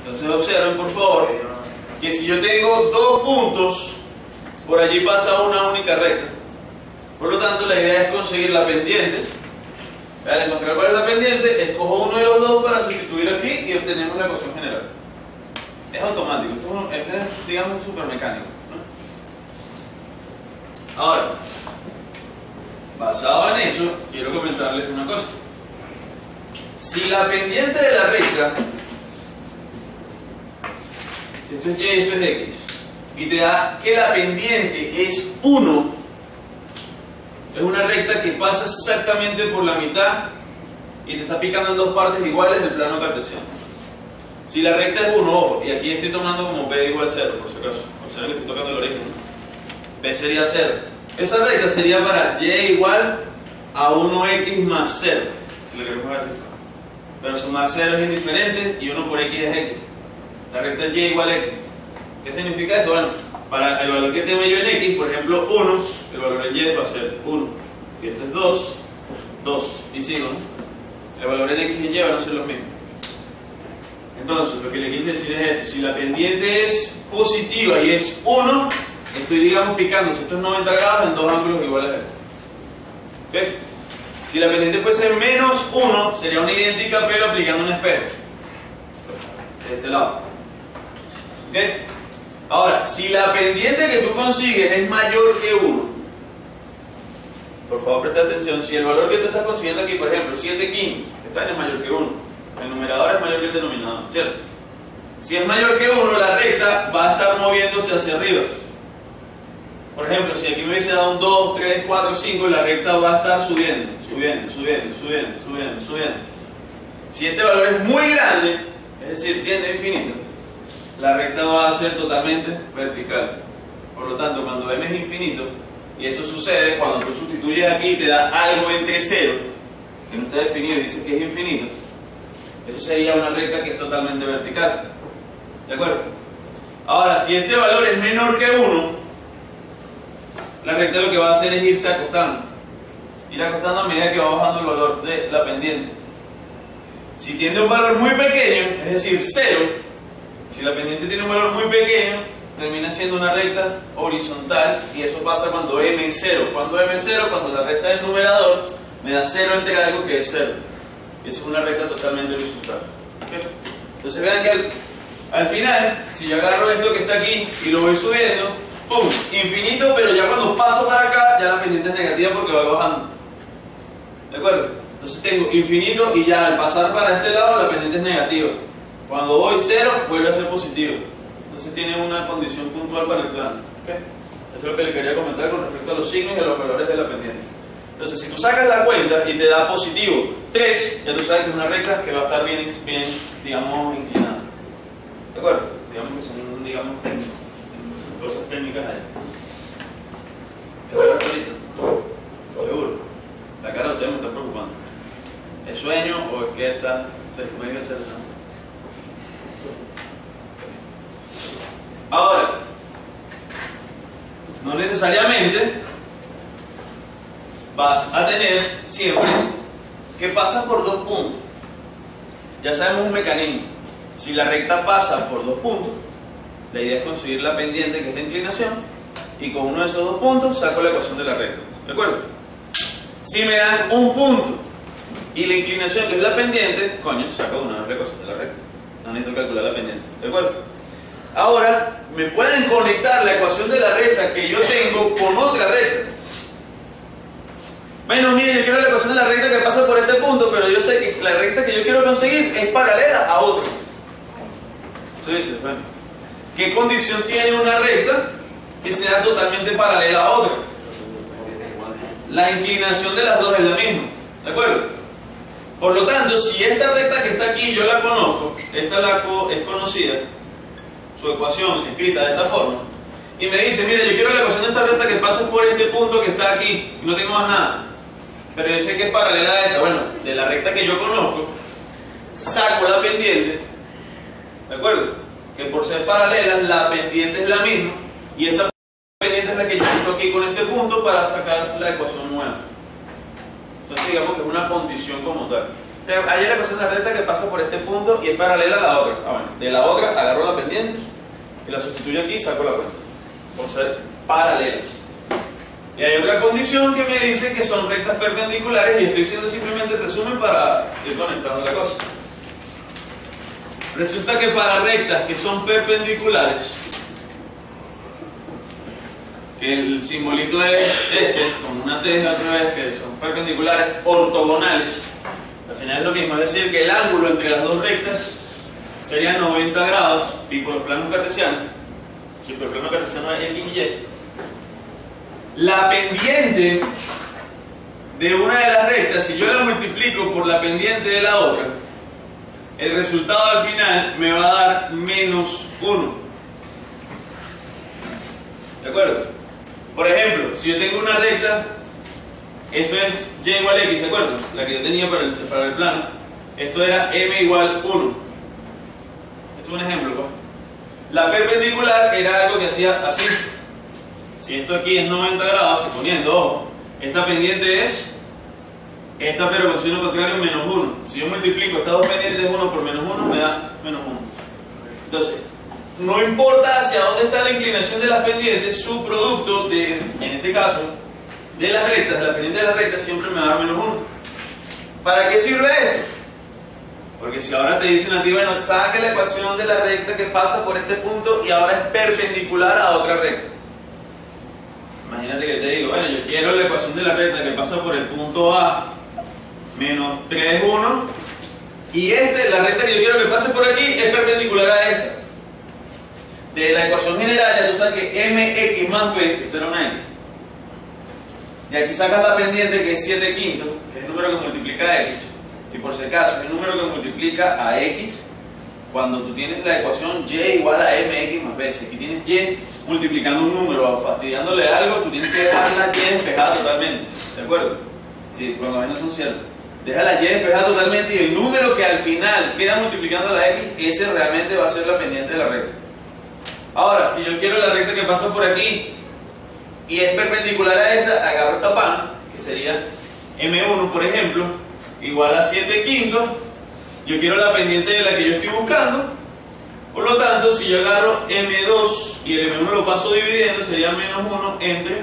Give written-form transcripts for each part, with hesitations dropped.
Entonces observen por favor que si yo tengo dos puntos, por allí pasa una única recta. Por lo tanto, la idea es conseguir la pendiente. Al encontrar cuál es la pendiente, escojo uno de los dos para sustituir aquí y obtenemos la ecuación general. Es automático, este es, digamos, súper mecánico, ¿no? Ahora, basado en eso, quiero comentarles una cosa. Si la pendiente de la recta, si esto es Y y esto es X, y te da que la pendiente es 1, es una recta que pasa exactamente por la mitad y te está picando en dos partes iguales del plano cartesiano. Si la recta es 1, ojo, y aquí estoy tomando como P igual 0, por si acaso, observen que estoy tocando el origen, P sería 0. Esa recta sería para Y igual a 1X más 0, si lo queremos ver así. Pero sumar 0 es indiferente y 1 por X es X. La recta es Y igual a X. ¿Qué significa esto? Bueno, para el valor que tengo yo en X, por ejemplo 1, el valor en Y va a ser 1. Si este es 2, 2, y sigo, ¿no? El valor en X y en Y van a ser los mismos. Entonces, lo que le quise decir es esto: si la pendiente es positiva y es 1, estoy, digamos, picando, si esto es 90 grados, en dos ángulos iguales a esto. ¿Ok? Si la pendiente fuese menos 1, sería una idéntica, pero aplicando un espejo. De este lado. ¿Ok? Ahora, si la pendiente que tú consigues es mayor que 1, por favor presta atención, si el valor que tú estás consiguiendo aquí, por ejemplo, 7 quintos, esta es mayor que 1, el numerador es mayor que el denominador, ¿cierto? Si es mayor que 1, la recta va a estar moviéndose hacia arriba. Por ejemplo, si aquí me hubiese dado un 2, 3, 4, 5, la recta va a estar subiendo, subiendo, subiendo, subiendo, subiendo, subiendo. Si este valor es muy grande, es decir, tiende a infinito, la recta va a ser totalmente vertical. Por lo tanto, cuando m es infinito, y eso sucede cuando tú sustituyes aquí y te da algo entre 0, que no está definido y dice que es infinito, eso sería una recta que es totalmente vertical. ¿De acuerdo? Ahora, si este valor es menor que 1, la recta lo que va a hacer es irse acostando. Ir acostando a medida que va bajando el valor de la pendiente. Si tiene un valor muy pequeño, es decir, 0, si la pendiente tiene un valor muy pequeño, termina siendo una recta horizontal, y eso pasa cuando m es 0. Cuando m es 0, cuando la recta del numerador me da 0 entre algo que es 0. Y eso es una recta totalmente horizontal. ¿Okay? Entonces vean que al final, si yo agarro esto que está aquí y lo voy subiendo, ¡pum! Infinito, pero ya cuando paso para acá, ya la pendiente es negativa porque va bajando. ¿De acuerdo? Entonces tengo infinito y ya al pasar para este lado la pendiente es negativa. Cuando voy 0, vuelve a ser positivo. Entonces tiene una condición puntual para el plano. ¿Okay? Eso es lo que le quería comentar con respecto a los signos y a los valores de la pendiente. Entonces, si tú sacas la cuenta y te da positivo 3, ya tú sabes que es una recta que va a estar bien, digamos, inclinada. ¿De acuerdo? Digamos que son, digamos, cosas técnicas ahí. ¿Es verdad, ahorita? Seguro. La cara de ustedes me está preocupando. ¿Es sueño o es que está medio acelerado? Ahora, no necesariamente vas a tener siempre que pasa por dos puntos. Ya sabemos un mecanismo. Si la recta pasa por dos puntos, la idea es conseguir la pendiente, que es la inclinación, y con uno de esos dos puntos saco la ecuación de la recta. ¿De acuerdo? Si me dan un punto y la inclinación, que es la pendiente, coño, saco una vez la ecuación de la recta. No necesito calcular la pendiente. ¿De acuerdo? Ahora, me pueden conectar la ecuación de la recta que yo tengo con otra recta. Bueno, miren, yo quiero la ecuación de la recta que pasa por este punto, pero yo sé que la recta que yo quiero conseguir es paralela a otra. Tú dices, bueno, ¿qué condición tiene una recta que sea totalmente paralela a otra? La inclinación de las dos es la misma, ¿de acuerdo? Por lo tanto, si esta recta que está aquí yo la conozco, esta es conocida, su ecuación escrita de esta forma, y me dice, mira, yo quiero la ecuación de esta recta que pase por este punto que está aquí, y no tengo más nada, pero yo sé que es paralela a esta. Bueno, de la recta que yo conozco, saco la pendiente, ¿de acuerdo? Que por ser paralelas, la pendiente es la misma, y esa pendiente es la que yo uso aquí con este punto para sacar la ecuación nueva. Entonces digamos que es una condición como tal. Hay la ecuación de la recta que pasa por este punto y es paralela a la otra. Bueno, de la otra agarro la pendiente y la sustituyo aquí y saco la cuenta. Por ser paralelas. Y hay otra condición que me dice que son rectas perpendiculares y estoy haciendo simplemente el resumen para ir conectando la cosa. Resulta que para rectas que son perpendiculares, que el simbolito es este, con una T al revés, que son perpendiculares ortogonales, al final es lo mismo, es decir, que el ángulo entre las dos rectas sería 90 grados, tipo los planos cartesianos. Si el plano cartesiano es X y Y, la pendiente de una de las rectas, si yo la multiplico por la pendiente de la otra, el resultado al final me va a dar menos 1. ¿De acuerdo? Por ejemplo, si yo tengo una recta, esto es y igual a x, ¿de acuerdo? La que yo tenía para el plano. Esto era m igual 1. Esto es un ejemplo, pues. La perpendicular era algo que hacía así. Si esto aquí es 90 grados, suponiendo, ojo, esta pendiente es esta, pero con signo contrario menos 1. Si yo multiplico estas dos pendientes 1 por menos 1, me da menos 1. Entonces, no importa hacia dónde está la inclinación de las pendientes, su producto, en este caso, de las rectas, de la pendiente de las rectas, siempre me va a dar menos 1. ¿Para qué sirve esto? Porque si ahora te dicen a ti, bueno, saque la ecuación de la recta que pasa por este punto y ahora es perpendicular a otra recta. Imagínate que te digo, bueno, yo quiero la ecuación de la recta que pasa por el punto A, menos 3, 1, y la recta que yo quiero que pase por aquí es perpendicular a esta. De la ecuación general ya tú sabes que mx más b, esto era una x, y aquí sacas la pendiente que es 7 quintos, que es el número que multiplica a x, y por si acaso es el número que multiplica a x cuando tú tienes la ecuación y igual a mx más b. Si aquí tienes y multiplicando un número o fastidiándole algo, tú tienes que dejar la y despejada totalmente, ¿de acuerdo? Sí, cuando las vainas son ciertas. Deja la y despejada totalmente y el número que al final queda multiplicando la x, ese realmente va a ser la pendiente de la recta. Ahora, si yo quiero la recta que pasa por aquí y es perpendicular a esta, agarro esta pana, que sería m1, por ejemplo, igual a 7 quintos. Yo quiero la pendiente de la que yo estoy buscando. Por lo tanto, si yo agarro m2 y el m1 lo paso dividiendo, sería menos 1 entre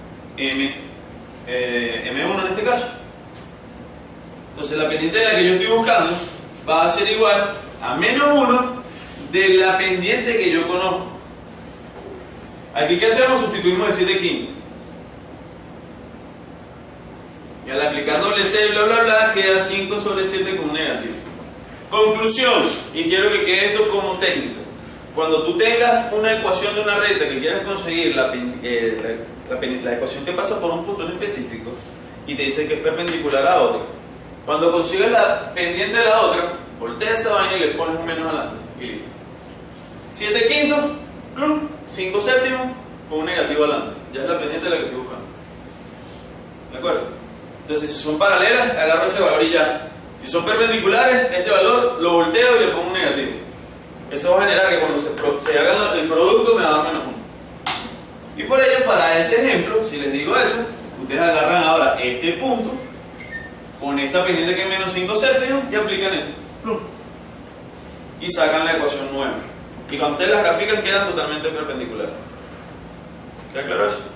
m1 en este caso. Entonces la pendiente de la que yo estoy buscando va a ser igual a menos 1 de la pendiente que yo conozco. Aquí, ¿qué hacemos? Sustituimos el 7 quintos. Y al aplicar doble C, bla bla bla, queda 5 sobre 7 con un negativo. Conclusión, y quiero que quede esto como técnica. Cuando tú tengas una ecuación de una recta que quieras conseguir la ecuación que pasa por un punto en específico y te dice que es perpendicular a otra, cuando consigues la pendiente de la otra, volteas esa vaina y le pones un menos adelante y listo. 7 quintos, 5 séptimos con un negativo adelante. Ya es la pendiente de la que estoy buscando. ¿De acuerdo? Entonces, si son paralelas, agarro ese valor y ya. Si son perpendiculares, este valor lo volteo y le pongo un negativo. Eso va a generar que cuando se haga el producto me va a dar menos 1. Y por ello, para ese ejemplo, si les digo eso, ustedes agarran ahora este punto con esta pendiente que es menos 5 séptimos y aplican esto. Y sacan la ecuación nueva. Y cuando ustedes las grafican quedan totalmente perpendiculares. ¿Queda claro eso?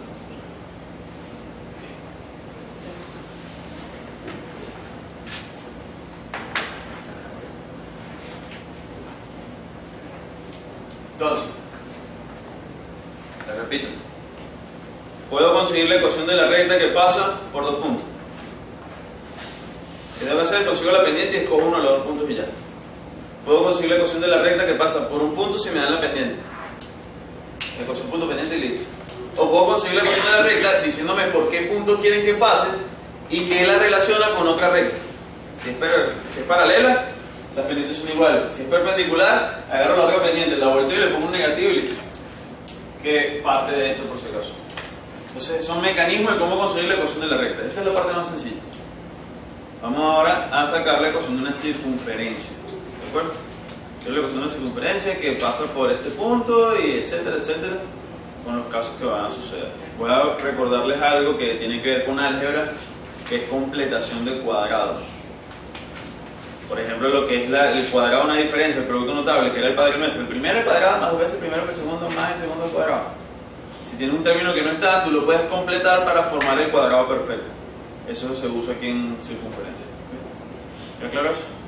Entonces, les repito, puedo conseguir la ecuación de la recta que pasa por dos puntos. ¿Qué debo hacer? Consigo la pendiente y escojo uno de los dos puntos y ya. Puedo conseguir la ecuación de la recta que pasa por un punto si me dan la pendiente. La ecuación punto pendiente y listo. O puedo conseguir la ecuación de la recta diciéndome por qué punto quieren que pase y qué la relaciona con otra recta. Si es paralela, las pendientes son iguales. Si es perpendicular, agarro la otra pendiente, la volteo y le pongo un negativo y listo. Que parte de esto por si acaso. Entonces son mecanismos de cómo conseguir la ecuación de la recta. Esta es la parte más sencilla. Vamos ahora a sacar la ecuación de una circunferencia. ¿De acuerdo? Que es la ecuación de una circunferencia que pasa por este punto y etcétera, etcétera, con los casos que van a suceder. Voy a recordarles algo que tiene que ver con álgebra, que es completación de cuadrados. Por ejemplo, lo que es el cuadrado de una diferencia, el producto notable, que era el Padre Nuestro. El primero al cuadrado más 2 veces el primero que el segundo más el segundo al cuadrado. Si tienes un término que no está, tú lo puedes completar para formar el cuadrado perfecto. Eso se usa aquí en circunferencia. ¿Queda claro eso?